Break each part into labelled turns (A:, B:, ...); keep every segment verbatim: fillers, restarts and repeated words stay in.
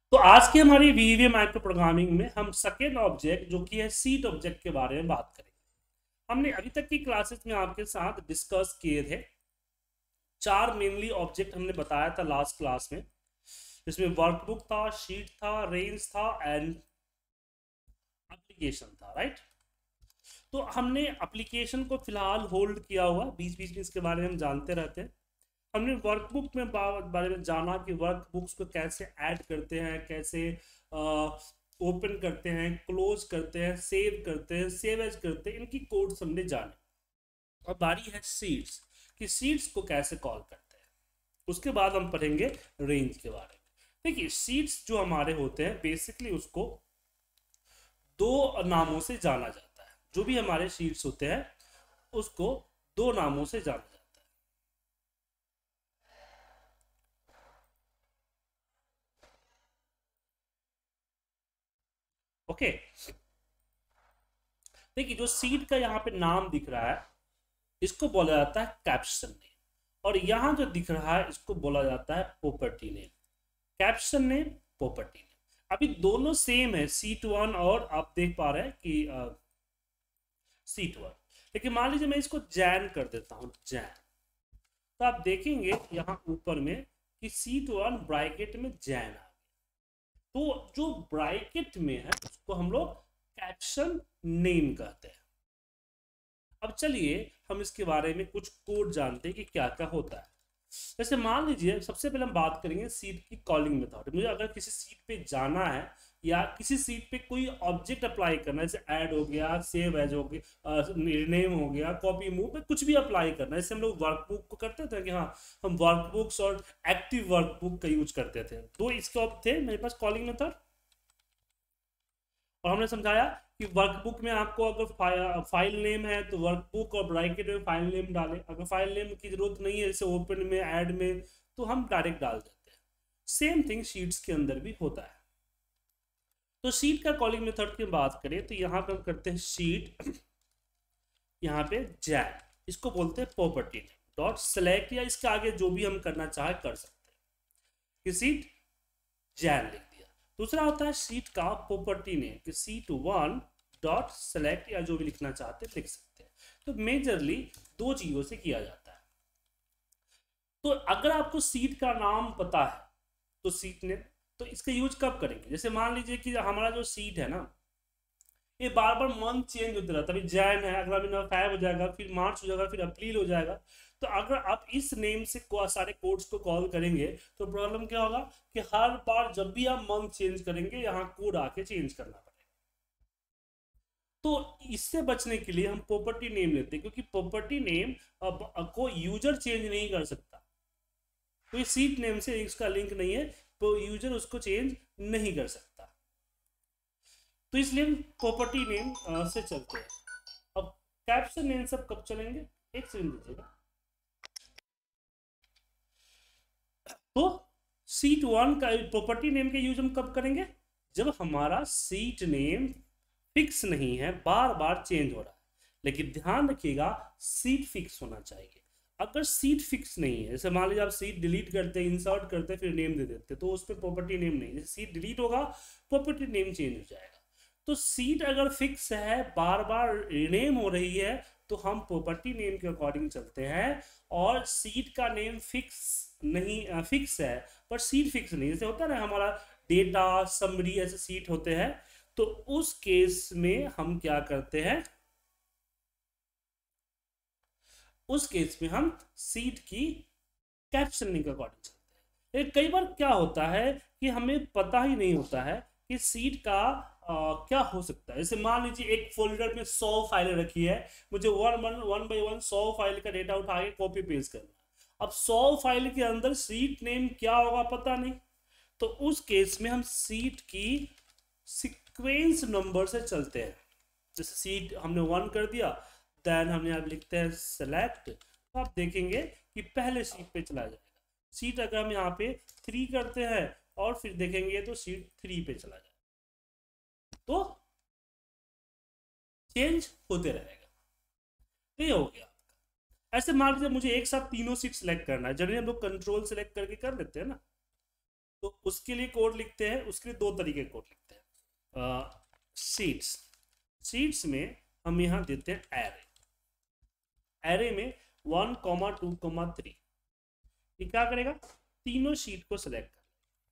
A: तो आज की हमारी वीवीए माइक्रो प्रोग्रामिंग में हम सेकेंड ऑब्जेक्ट जो कि है सीट ऑब्जेक्ट के बारे में बात करेंगे। हमने अभी तक की क्लासेस में आपके साथ डिस्कस किए थे चार मेनली ऑब्जेक्ट हमने बताया था लास्ट क्लास में, जिसमें वर्कबुक था, शीट था, रेंज था एंड एप्लीकेशन था, राइट। तो हमने एप्लीकेशन को फिलहाल होल्ड किया हुआ, बीच बीच में इसके बारे में हम जानते रहते हैं। हमने वर्कबुक में बारे में जाना कि वर्कबुक्स को कैसे ऐड करते हैं, कैसे ओपन करते हैं, क्लोज करते हैं, सेव करते हैं, सेव एज करते हैं, इनकी कोड्स हमने जाने। अब बारी है सीट्स कि सीट्स को कैसे कॉल करते हैं। उसके बाद हम पढ़ेंगे रेंज के बारे में। देखिए सीट्स जो हमारे होते हैं बेसिकली उसको दो नामों से जाना जाता है। जो भी हमारे सीट्स होते हैं उसको दो नामों से जाना जाता है। ओके, देखिए जो सीट का यहाँ पे नाम दिख रहा है इसको बोला जाता है कैप्शन नेम, और यहाँ जो दिख रहा है इसको बोला जाता है property name. Caption name, property name, अभी दोनों सेम है सीट वन, और आप देख पा रहे हैं कि सीट वन। लेकिन मान लीजिए मैं इसको जैन कर देता हूँ, जैन, तो आप देखेंगे यहाँ ऊपर में कि सीट वन ब्रैकेट में जैन आ गया। तो जो ब्रैकेट में है उसको हम लोग कैप्शन नेम कहते हैं। अब चलिए हम इसके बारे में कुछ कोड जानते हैं कि क्या क्या होता है। जैसे मान लीजिए सबसे पहले हम बात करेंगे सीट की कॉलिंग मेथड। मुझे अगर किसी सीट पे जाना है या किसी सीट पे कोई ऑब्जेक्ट अप्लाई करना है, जैसे ऐड हो गया, सेव एज हो गया, नेम हो गया, कॉपी मूव पे कुछ भी अप्लाई करना है, जैसे हम लोग वर्कबुक को करते थे कि हाँ हम वर्कबुक्स और एक्टिव वर्कबुक का यूज करते थे। दो इसके थे मेरे पास कॉलिंग मेथड, और हमने समझाया कि वर्कबुक में आपको अगर फाइल, फाइल नेम है तो वर्कबुक और ब्रैकेट में फाइल नेम डालें। अगर फाइल नेम की जरूरत नहीं है जैसे ओपन में, ऐड में, तो हम डायरेक्ट डाल देते हैं। सेम थिंग शीट्स के अंदर भी होता है। तो शीट का कॉलिंग मेथड की बात करें तो यहाँ पे हम करते हैं शीट, यहाँ पे जैन, इसको बोलते हैं प्रॉपर्टी नेम डॉट सेलेक्ट, या इसके आगे जो भी हम करना चाहे कर सकते हैं कि सीट जैन लिख दिया। दूसरा होता है सीट का प्रॉपर्टी नेम कि सीट वन डॉट सेलेक्ट, या जो भी लिखना चाहते हैं लिख सकते हैं। तो मेजरली दो चीजों से किया जाता है। तो अगर आपको सीट का नाम पता है तो सीट नेम, तो इसका यूज कब करेंगे। जैसे मान लीजिए कि हमारा जो सीट है ना ये बार बार मंथ चेंज होता रहता है। अभी जैन है, अगला महीना फाइव हो जाएगा, फिर मार्च हो जाएगा, फिर अप्रैल हो जाएगा। तो अगर आप इस नेम से सारे कोड्स को कॉल करेंगे तो प्रॉब्लम क्या होगा कि हर बार जब भी आप मंथ चेंज करेंगे यहाँ कोड आके चेंज करना पड़ेगा। तो इससे बचने के लिए हम प्रॉपर्टी नेम लेते हैं, क्योंकि प्रॉपर्टी नेम को यूजर चेंज नहीं कर सकता। तो इस सीट नेम से इसका लिंक नहीं है, तो यूजर उसको चेंज नहीं कर सकता। तो इसलिए हम प्रॉपर्टी नेम से चलते हैं। अब कैप्शन नेम सब कब चलेंगे, एक सेकंड दीजिएगा। तो सीट वन का प्रॉपर्टी नेम का यूज हम कब करेंगे, जब हमारा सीट नेम फिक्स नहीं है, बार बार चेंज हो रहा है। लेकिन ध्यान रखिएगा सीट फिक्स होना चाहिए। अगर सीट फिक्स नहीं है, जैसे मान लीजिए आप सीट डिलीट करते हैं, इंसर्ट करते हैं, फिर नेम दे देते हैं, तो उस पर प्रॉपर्टी नेम नहीं, जैसे सीट डिलीट होगा प्रॉपर्टी नेम चेंज हो जाएगा। तो सीट अगर फिक्स है, बार बार रिनेम हो रही है, तो हम प्रॉपर्टी नेम के अकॉर्डिंग चलते हैं। और सीट का नेम फिक्स नहीं, फिक्स है पर सीट फिक्स नहीं, जैसे होता है ना हमारा डेटा समरी ऐसे सीट होते हैं, तो उस केस में हम क्या करते हैं, उस केस में हम सीट की कैप्शन नेम के अकॉर्डिंग चलते हैं। कई बार क्या होता है कि हमें पता ही नहीं होता है कि सीट का आ, क्या हो सकता है। जैसे मान लीजिए एक फोल्डर में सौ फाइलें रखी है, मुझे one one one by one सौ फाइल का डेटा उठा के कॉपी पेस्ट करना। अब सौ फाइल के अंदर सीट नेम क्या होगा पता नहीं, तो उस केस में हम सीट की सीक्वेंस नंबर से चलते हैं। जैसे सीट हमने वन कर दिया, देन हमने अब लिखते हैं सेलेक्ट, तो आप देखेंगे कि पहले सीट पे चला जाएगा। सीट अगर हम यहाँ पे थ्री करते हैं और फिर देखेंगे तो सीट थ्री पे चला जाएगा, तो चेंज होते रहेगा। तो ये हो गया। ऐसे मान लीजिए मुझे एक साथ तीनों सीट सेलेक्ट करना है, जनरली हम लोग कंट्रोल सेलेक्ट करके कर लेते हैं ना, तो तो उसके लिए कोड लिखते हैं, उसके लिए दो तरीके के कोड लिखते हैं। सीट्स सीट्स में हम यहाँ देते हैं एरे, एरे में one comma two comma three, ये क्या करेगा, तीनों शीट को सिलेक्ट कर,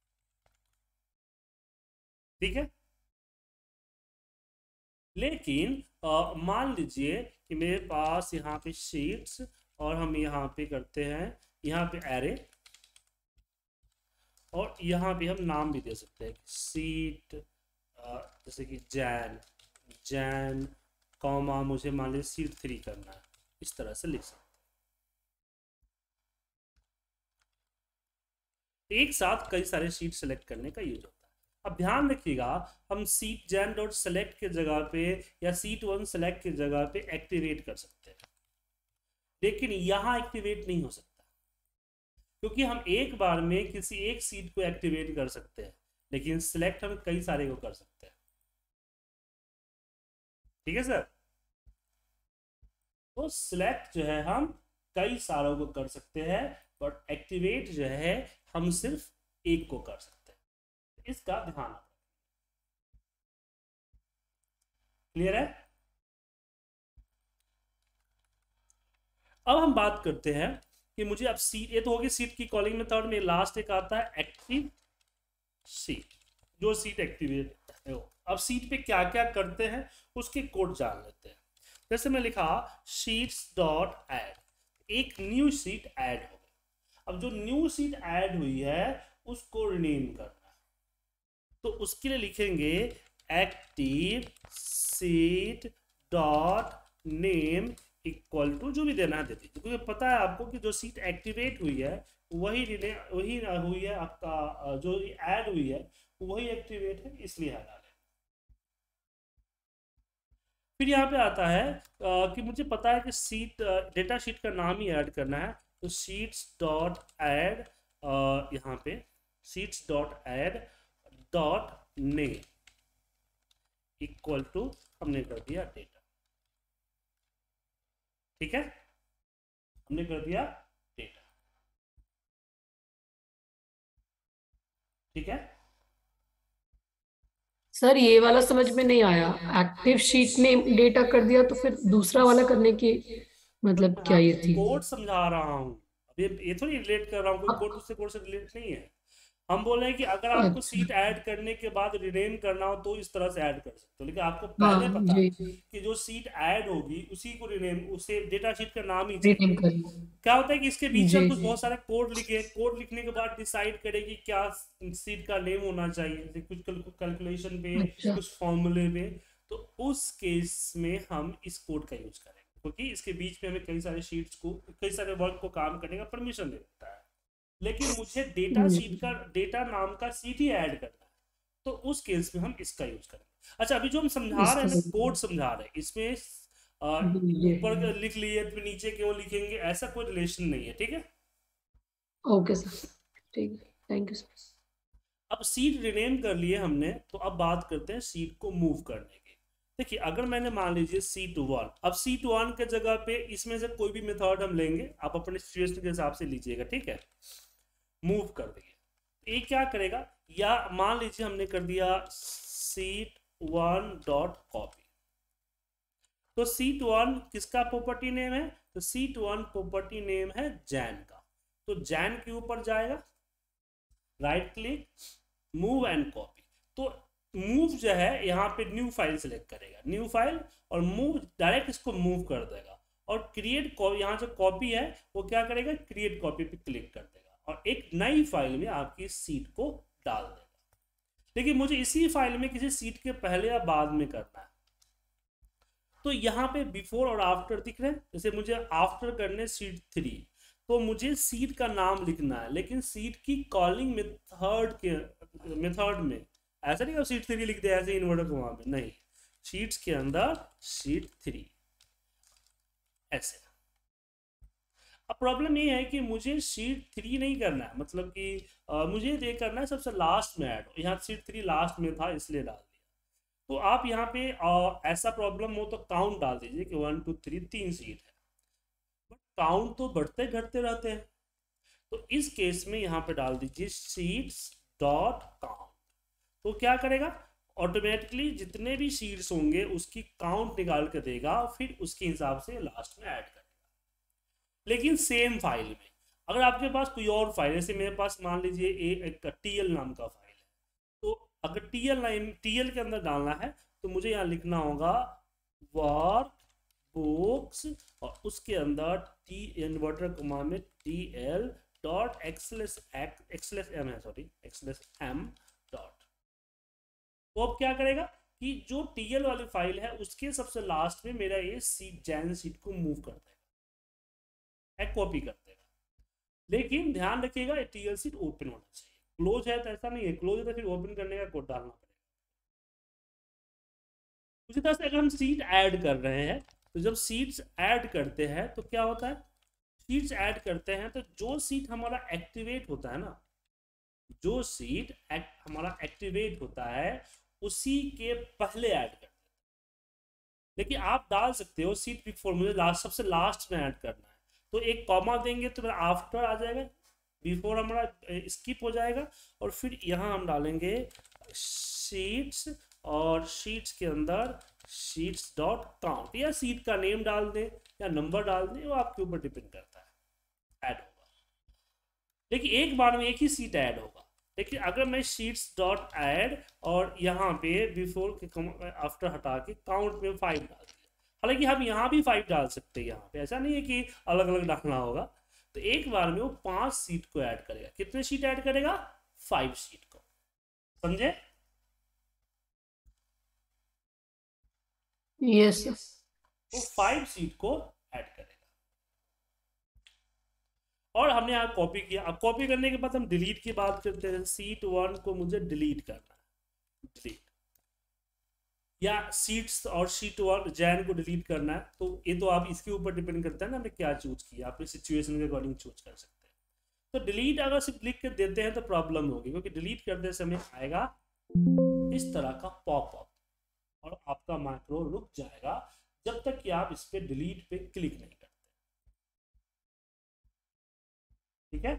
A: ठीक है। लेकिन मान लीजिए कि मेरे पास यहाँ पे शीट्स और हम यहाँ पे करते हैं, यहाँ पे एरे, और यहाँ पे हम नाम भी दे सकते हैं सीट, जैसे कि जैन जैन कॉमा मुझे मान लीजिए सीट थ्री करना है, इस तरह से लिख सकते हैं। एक साथ कई सारे शीट सेलेक्ट करने का यूज होता है। अब ध्यान रखिएगा, हम सीट जैन डॉट सेलेक्ट के जगह पे या सीट वन सेलेक्ट के जगह पे एक्टिवेट कर सकते हैं, लेकिन यहाँ एक्टिवेट नहीं हो सकता, क्योंकि हम एक बार में किसी एक सीट को एक्टिवेट कर सकते हैं, लेकिन सिलेक्ट हम कई सारे को कर सकते हैं, ठीक है सर। तो सिलेक्ट जो है हम कई सारों को कर सकते हैं, बट एक्टिवेट जो है हम सिर्फ एक को कर सकते हैं, इसका ध्यान रखें। क्लियर है? अब हम बात करते हैं कि मुझे अब सीट, ये तो होगी सीट की कॉलिंग मेथड में, लास्ट एक आता है एक्टिव सीट, जो सीट एक्टिवेट है। अब सीट पे क्या क्या करते हैं उसके कोड जान लेते हैं। जैसे मैं लिखा शीट्स डॉट ऐड, एक न्यू सीट ऐड हो गई। अब जो न्यू सीट ऐड हुई है उसको रिनेम करना है, तो उसके लिए लिखेंगे active sheet dot name equal to, जो भी देना है दे दीजिए, क्योंकि पता है आपको कि जो सीट एक्टिवेट हुई है वही वही हुई है, आपका जो ऐड हुई है वही एक्टिवेट है, इसलिए है डालें। फिर यहाँ पे आता है आ, कि मुझे पता है कि सीट डेटा शीट का नाम ही ऐड करना है, तो शीट्स डॉट ऐड, यहाँ पे sheets dot add dot name equal to हमने कर दिया डेटा, ठीक है, हमने कर दिया डेटा, ठीक है
B: सर। ये वाला समझ में नहीं आया, एक्टिव शीट ने डेटा कर दिया तो फिर दूसरा वाला करने की मतलब क्या ये थी?
A: कोड समझा रहा हूँ, अब ये ये थोड़ी रिलेट कर रहा हूँ, कोई कोड दूसरे कोड से रिलेट नहीं है। हम बोल रहे हैं कि अगर आपको
B: अच्छा,
A: सीट ऐड करने के बाद रिनेम करना हो तो इस तरह से ऐड कर सकते हो, लेकिन आपको पहले
B: हाँ
A: पता
B: जी,
A: कि जो सीट ऐड होगी उसी को रिनेम, उसे डेटा शीट का नाम ही
B: रिनेम
A: चाहिए।
B: करना।
A: क्या होता है कि इसके बीच में
B: जी
A: हम कुछ बहुत सारा कोड लिखे, कोड लिखने के बाद डिसाइड करें कि क्या सीट का नेम होना चाहिए, कुछ कैलकुलेशन पे,
B: अच्छा,
A: कुछ फॉर्मूले पे, तो उस केस में हम इस कोड का यूज करेंगे, क्योंकि इसके बीच में हमें कई सारे शीट्स को, कई सारे वर्क को काम करने का परमिशन दे देता है। लेकिन मुझे डेटा शीट का, डेटा नाम का सीट ही ऐड करना है, तो उस केस में हम इसका यूज करेंगे। अच्छा, अभी जो हम समझा रहे हैं ना, कोड समझा रहे हैं, इसमें ऊपर लिख लिए तो नीचे क्यों लिखेंगे, ऐसा कोई रिलेशन नहीं है, ठीक है।
B: ओके सर, ठीक है, थैंक यू सर।
A: अब सीट रिनेम कर लिए हमने, तो अब बात करते हैं सीट को मूव करने की। देखिए, अगर मैंने मान लीजिए सीट वन, अब सीट वन के जगह पे इसमें से कोई भी मेथड हम लेंगे, आप अपने सिचुएशन के हिसाब से लीजिएगा, ठीक है। मूव कर दिए, ये क्या करेगा, या मान लीजिए हमने कर दिया सीट वन डॉट कॉपी, तो सीट वन किसका प्रॉपर्टी नेम है, तो सीट वन प्रॉपर्टी नेम है जैन का, तो जैन के ऊपर जाएगा, right click, move and copy, तो मूव जो है यहाँ पे न्यू फाइल सेलेक्ट करेगा, न्यू फाइल, और मूव डायरेक्ट इसको मूव कर देगा, और क्रिएट, यहाँ जो कॉपी है वो क्या करेगा, क्रिएट कॉपी पे क्लिक कर देगा, और एक नई फाइल में आपकी सीट को डाल देगा। लेकिन मुझे इसी फाइल में किसी सीट के पहले या बाद में करना है, तो यहाँ पे बिफोर और आफ्टर दिख रहे हैं, जैसे मुझे आफ्टर करने सीट थ्री, तो मुझे सीट का नाम लिखना है, लेकिन सीट की कॉलिंग मेथड के मेथड में ऐसा नहीं सीट थ्री लिख दे ऐसे इन्वर्टर को, वहां में नहीं, शीट्स के अंदर सीट थ्री ऐसे। अब प्रॉब्लम ये है कि मुझे सीट थ्री नहीं करना है, मतलब कि आ, मुझे ये करना है सबसे लास्ट में ऐड, यहाँ सीट थ्री लास्ट में था इसलिए डाल दिया। तो आप यहाँ पे आ, ऐसा प्रॉब्लम हो तो काउंट डाल दीजिए कि वन टू थ्री तीन सीट है, बट काउंट तो बढ़ते घटते रहते हैं, तो इस केस में यहाँ पे डाल दीजिए सीट्स डॉट काउंट। तो क्या करेगा, ऑटोमेटिकली जितने भी सीड्स होंगे उसकी काउंट निकाल कर देगा, फिर उसके हिसाब से लास्ट में ऐड करेगा। लेकिन सेम फाइल में अगर आपके पास कोई और फाइल, जैसे मेरे पास मान लीजिए एक टीएल नाम का फाइल है, तो अगर टीएल नाम टीएल के अंदर डालना है तो मुझे यहाँ लिखना होगा वर्क बुक्स और उसके अंदर टी इन्वर्टर कॉमा में T L dot XLS XLS M है सॉरी एक्सलेस एम डॉट। तो अब क्या करेगा कि जो टीएल वाली फाइल है उसके सबसे लास्ट में मेरा ये सीट जैन सीट को मूव कर देगा, कॉपी कर देगा। लेकिन ध्यान रखिएगा टीएल सीट ओपन होना चाहिए, क्लोज है तो ऐसा नहीं है, क्लोज है तो फिर ओपन करने का कोड डालना पड़ेगा। उसी तरह से अगर हम सीट ऐड कर रहे हैं तो जब सीट्स ऐड करते हैं तो क्या होता है, सीट्स ऐड करते हैं तो जो सीट हमारा एक्टिवेट होता है ना, जो सीट एक्ट हमारा एक्टिवेट होता है उसी के पहले ऐड करते हैं। लेकिन आप डाल सकते हो सीट बिफोर, मुझे लास्ट सबसे लास्ट में ऐड करना है तो एक कॉमा देंगे तो आफ्टर आ जाएगा, बिफोर हमारा स्किप हो जाएगा, और फिर यहाँ हम डालेंगे शीट्स और शीट्स के अंदर शीट्स डॉट काउंट, या सीट का नेम डाल दें या नंबर डाल दें, वो आपके ऊपर डिपेंड करता है, ऐड होगा। लेकिन एक बार में एक ही सीट ऐड होगा। लेकिन अगर मैं शीट्स डॉट ऐड और यहाँ पे बिफोर के आफ्टर हटा के काउंट में फाइव डाल दिया, हालांकि हम यहाँ भी फाइव डाल सकते हैं, यहाँ पे ऐसा नहीं है कि अलग अलग डालना होगा। तो एक बार में वो पांच सीट को ऐड करेगा। कितने सीट ऐड करेगा, फाइव सीट को, समझे?
B: Yes yes.
A: तो फाइव सीट को ऐड करेगा और हमने यहाँ कॉपी किया। अब कॉपी करने के बाद हम डिलीट की बात करते हैं। सीट वन को मुझे डिलीट करना है, डिलीट, या सीट्स और शीट वन जैन को डिलीट करना है, तो ये तो आप इसके ऊपर डिपेंड करता है ना हमने क्या चूज किया, अपनी सिचुएशन के अकॉर्डिंग चूज कर सकते हैं। तो डिलीट अगर सिर्फ लिख के देते हैं तो प्रॉब्लम होगी, क्योंकि डिलीट करते समय आएगा इस तरह का पॉपअप और आपका माइक्रो रुक जाएगा जब तक कि आप इस पे डिलीट पे क्लिक नहीं करते। ठीक है,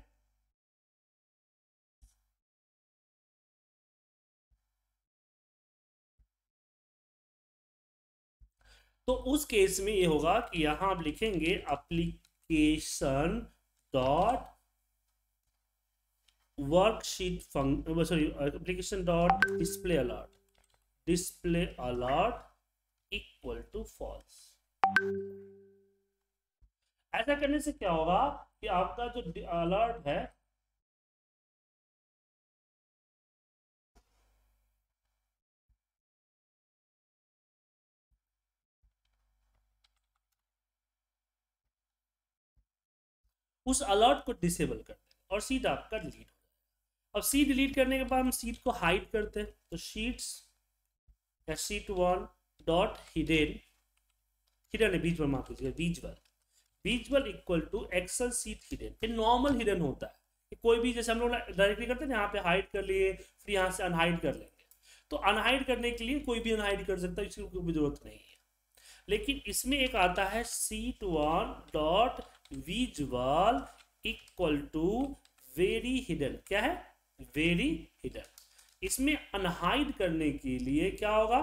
A: तो उस केस में ये होगा कि यहां आप लिखेंगे application dot worksheet function, sorry application dot display alert, display alert equal to false. ऐसा करने से क्या होगा कि आपका जो अलर्ट है उस अलर्ट को डिसेबल कर देगा और सीट आपका डिलीट हो जाएगा। अब सीट डिलीट करने के बाद हम सीट को हाइड करते हैं, तो शीट्स या sheet one dot hidden, hidden है बीच में, माफ कीजिएगा visual, visual equal to Excel sheet hidden. फिर नॉर्मल हिडन होता है कि कोई भी, जैसे हम लोग डायरेक्टली करते हैं यहाँ पे हाइड कर लिए, फिर यहाँ से अनहाइड कर लेंगे, तो अनहाइड करने के लिए कोई भी अनहाइड कर सकता है, इसकी कोई जरूरत नहीं है। लेकिन इसमें एक आता है sheet one dot visual equal to very hidden, क्या है, वेरी हिडन। इसमें अनहाइड करने के लिए क्या होगा,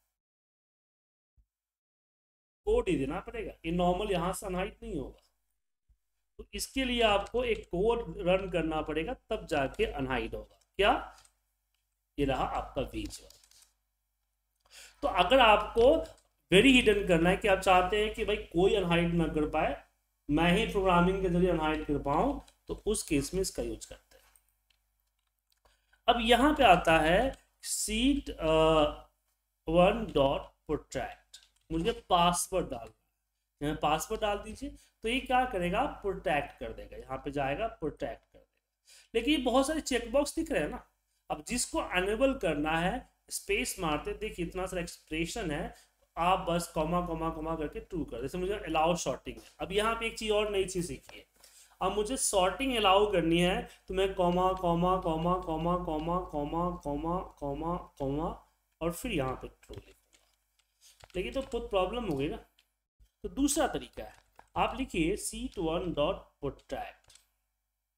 A: कोड ही देना पड़ेगा, ये नॉर्मल यहां से अनहाइड नहीं होगा, तो इसके लिए आपको एक कोड रन करना पड़ेगा तब जाके अनहाइड होगा। क्या, ये रहा आपका विजुअल। तो अगर आपको वेरी हिडन करना है कि आप चाहते हैं कि भाई कोई अनहाइड ना कर पाए, मैं ही प्रोग्रामिंग के जरिए अनहाइड कर पाऊं, तो उस केस में इसका यूज करते हैं। अब यहां पे आता है सीट वन डॉट प्रोटेक्ट, मुझे पासवर्ड डालना है, पासवर्ड डाल दीजिए, तो ये क्या करेगा, प्रोटेक्ट कर देगा, यहाँ पे जाएगा प्रोटेक्ट कर देगा। लेकिन ये बहुत सारे चेकबॉक्स दिख रहे हैं ना, अब जिसको अनेबल करना है स्पेस मारते, देखिए इतना सारा एक्सप्रेशन है, आप बस कॉमा कॉमा कॉमा करके ट्रू कर, जैसे मुझे अलाउ शॉर्टिंग है। अब यहाँ पे एक चीज और नई चीज सीखी है, अब मुझे शॉर्टिंग अलाउ करनी है तो मैं comma comma comma comma comma comma comma comma comma और फिर यहाँ पे ट्रू लिखूंगा, लेकिन तो बहुत प्रॉब्लम हो गई ना। तो दूसरा तरीका है, आप लिखिए सीट वन डॉट प्रोटेक्ट,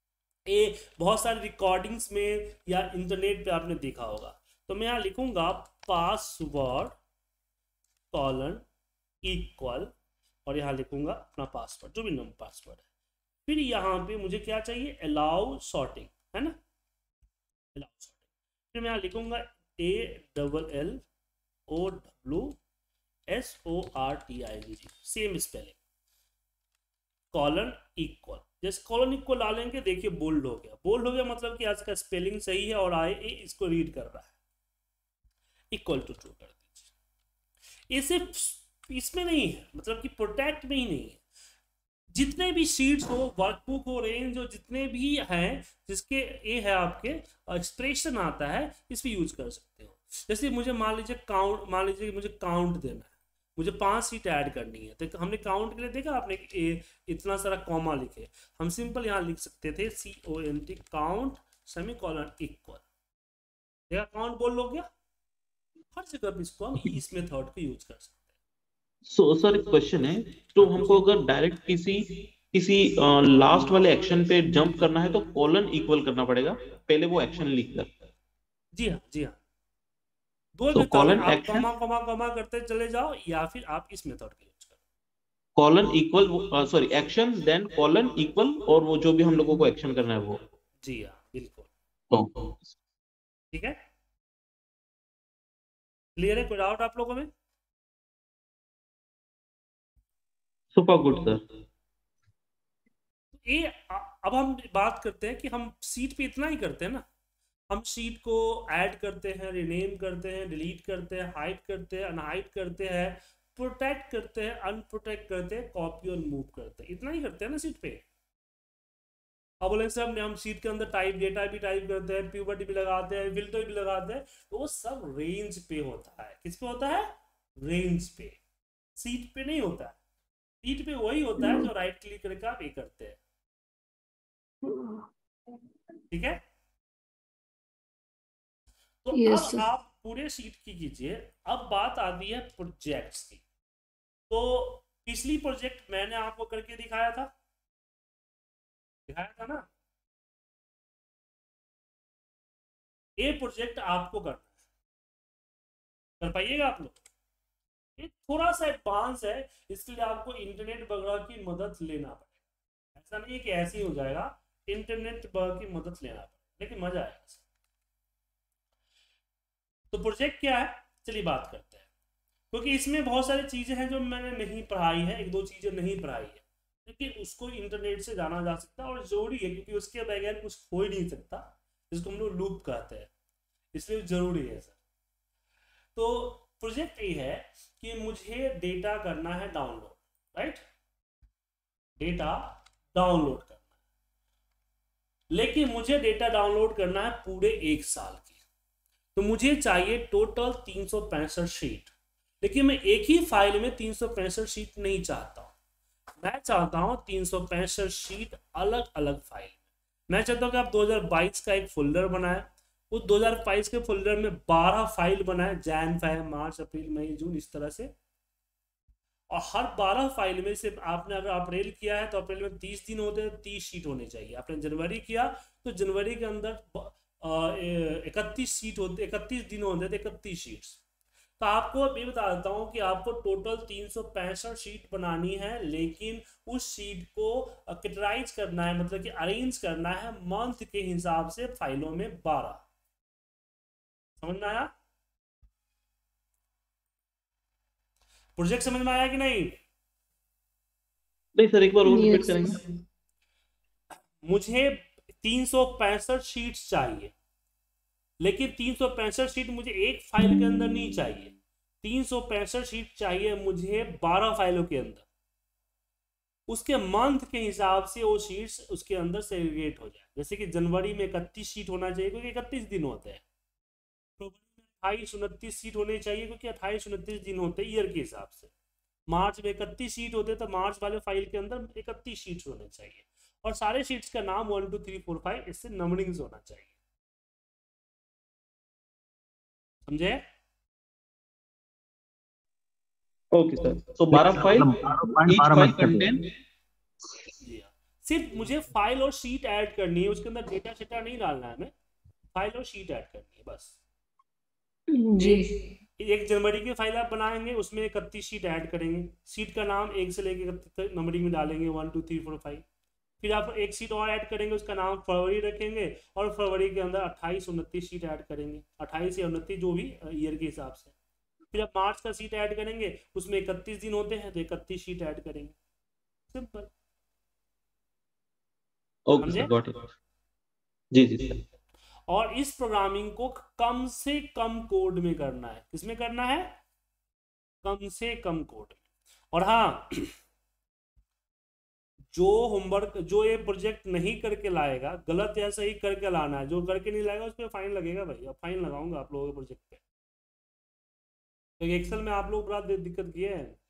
A: ये बहुत सारे रिकॉर्डिंग्स में या इंटरनेट पे आपने देखा होगा। तो मैं यहाँ लिखूंगा पासवर्ड कॉलन इक्वल, और यहाँ लिखूंगा अपना पासवर्ड, जो भी नंबर पासवर्ड है। फिर यहाँ पे मुझे क्या चाहिए, अलाउ सॉर्टिंग, है ना, अलाउ सॉर्टिंग। फिर मैं यहाँ लिखूंगा A double L O W S O R T I G, same spelling, colon equal. जैसे कॉलन इक्वल डालेंगे, देखिए बोल्ड हो गया। बोल्ड हो गया मतलब कि आज का स्पेलिंग सही है और आई ए इसको रीड कर रहा है। इक्वल टू ट्रू कर दीजिए। ये सिर्फ इसमें नहीं है, मतलब कि प्रोटेक्ट में ही नहीं है, जितने भी शीट्स हो, वर्कबुक हो, रेंज हो, जितने भी हैं जिसके ये है आपके एक्सप्रेशन आता है, इस पर यूज कर सकते हो। जैसे मुझे मान लीजिए काउंट, मान लीजिए मुझे काउंट देना है, मुझे पांच सीट ऐड करनी है, तो हमने काउंट के लिए देखा आपने ए, इतना सारा कॉमा लिखे, हम सिंपल यहाँ लिख सकते थे C O N T count semi colon equal, देखा काउंट बोल लो गया। हर जगह इसको हम इस मेथड को यूज कर सकते हैं।
C: सो सर एक क्वेश्चन है, तो हमको अगर डायरेक्ट किसी किसी लास्ट वाले एक्शन पे जंप करना है तो कॉलन इक्वल करना पड़ेगा, पहले वो एक्शन लिखकर?
A: जी हाँ, जी हाँ, दो
C: तो
A: मेथड है,
C: कॉलन
A: आप
C: एक्शन,
A: कॉमा कॉमा कॉमा करते चले जाओ, या फिर आप इस मेथड का यूज करो।
C: Colon equal, sorry action then colon equal, और वो जो भी हम लोगों को एक्शन करना है वो।
A: जी हाँ, बिल्कुल
C: तो
A: ठीक है, क्लियर है, कोई डाउट आप लोगों में?
C: Super good sir.
A: ये अब हम बात करते हैं कि हम सीट पे इतना ही करते हैं ना, हम शीट को ऐड करते हैं, रिनेम करते हैं, डिलीट करते हैं, हाइड करते हैं, अनहाइड करते हैं, प्रोटेक्ट करते हैं, अनप्रोटेक्ट करते हैं, कॉपी और मूव करते हैं, इतना ही करते हैं ना सीट पे। अब बोले सर हमने हम सीट के अंदर टाइप डेटा भी टाइप करते हैं, प्यूबर्टी भी लगाते हैं, फिल्टर भी लगाते हैं, तो वो सब रेंज पे होता है। किस पे होता है? रेंज पे, सीट पे नहीं होता है। सीट पे वही होता है जो राइट क्लिक करके आप ये करते हैं, ठीक है। तो
B: yes,
A: अब आप पूरे शीट की कीजिए। अब बात आती है प्रोजेक्ट्स की। तो पिछली प्रोजेक्ट मैंने आपको करके दिखाया था, दिखाया था ना, ये प्रोजेक्ट आपको करना है, कर पाइएगा आप लोग? ये थोड़ा सा एडवांस है, इसके लिए आपको इंटरनेट वगैरह की मदद लेना पड़ेगा। ऐसा नहीं है कि ऐसे ही हो जाएगा, इंटरनेट वगैरह की मदद लेना पड़ेगा, लेकिन मजा आएगा। तो प्रोजेक्ट क्या है, चलिए बात करते हैं, क्योंकि इसमें बहुत सारी चीजें हैं जो मैंने नहीं पढ़ाई है, एक दो चीजें नहीं पढ़ाई है, लेकिन उसको इंटरनेट से जाना जा सकता है और जरूरी है, क्योंकि उसके बगैर कुछ हो ही नहीं सकता, जिसको हम लोग लूप कहते हैं, इसलिए जरूरी है सर। तो प्रोजेक्ट ये है कि मुझे डेटा करना है डाउनलोड, राइट, डेटा डाउनलोड करना है, लेकिन मुझे डेटा डाउनलोड करना है पूरे एक साल की। तो मुझे चाहिए टोटल तीन सौ पैंसठ शीट, लेकिन मैं एक ही फाइल में तीन सौ पैंसठ शीट नहीं चाहता हूं, मैं चाहता हूं तीन सौ पैंसठ शीट अलग अलग फाइल में। मैं चाहता हूं कि आप दो हज़ार बाईस का एक फोल्डर बनाए, उस दो हज़ार बाईस के फोल्डर में बारह फाइल बनाए, जैन फै मार्च अप्रैल मई जून इस तरह से, और हर बारह फाइल में से आपने अगर अप्रैल किया है तो अप्रैल में तीस दिन होते हैं, तीस शीट होनी चाहिए। आपने जनवरी किया तो जनवरी के अंदर इकतीस सीट होते, इकतीस दिन होते थे, इकतीस शीट्स। तो आपको ये बता देता हूँ कि आपको टोटल तीन सौ पैंसठ शीट बनानी है, लेकिन उस शीट को कैटेगराइज करना है, मतलब कि अरेंज करना है मंथ के हिसाब से फाइलों में बारह। समझ में आया? प्रोजेक्ट समझ में आया कि नहीं?
C: नहीं सर, एक बार और रिपीट करेंगे।
A: मुझे तीन सौ पैंसठ शीट चाहिए, लेकिन तीन सौ पैंसठ शीट मुझे एक फाइल के अंदर नहीं चाहिए, तीन सौ पैंसठ शीट चाहिए मुझे बारह फाइलों के अंदर। उसके मंथ के हिसाब से वो शीट्स उसके अंदर सेग्रीगेट हो जाए। जैसे कि जनवरी में इकतीस शीट होना चाहिए क्योंकि इकतीस दिन होते हैं, फरवरी में अट्ठाईस उनतीस सीट होनी चाहिए क्योंकि अट्ठाईस उनतीस दिन होते हैं ईयर के हिसाब से, मार्च में इकतीस सीट होते हैं तो मार्च वाले फाइल के अंदर इकतीस शीट्स होने चाहिए, और सारे शीट्स का नाम one two three four five इससे नंबरिंग्स होना चाहिए। समझे?
C: ओके सर, तो बारह फाइल, ईच फाइल कंटेन।
A: जी हाँ, सिर्फ मुझे फाइल और शीट ऐड करनी है, उसके अंदर डेटा शेटा नहीं डालना है, हमें फाइल और शीट ऐड करनी है बस।
B: जी
A: एक जनवरी की फाइल आप बनाएंगे, उसमें इकतीस शीट ऐड करेंगे, शीट का नाम एक से लेके इकतीस तक नंबरिंग में डालेंगे, one two three four five. फिर आप एक शीट और ऐड करेंगे, उसका नाम फरवरी रखेंगे, और फरवरी के अंदर अट्ठाईस उनतीस शीट ऐड करेंगे, अट्ठाईस या उनतीस जो भी ईयर के हिसाब से। फिर आप मार्च का शीट ऐड करेंगे, उसमें इकतीस दिन होते हैं तो इकतीस शीट ऐड करेंगे, simple.
C: Okay sir, got it. जी जी सर।
A: और इस प्रोग्रामिंग को कम से कम कोड में करना है। किसमें करना है? कम से कम कोड में। और हाँ, जो होमवर्क, जो ये प्रोजेक्ट नहीं करके लाएगा, गलत या सही करके लाना है, जो करके नहीं लाएगा उस पर फाइन लगेगा भाई। अब फाइन लगाऊंगा आप लोगों के प्रोजेक्ट पे, क्योंकि एक्सेल में आप लोग बड़ा दिक्कत किए हैं।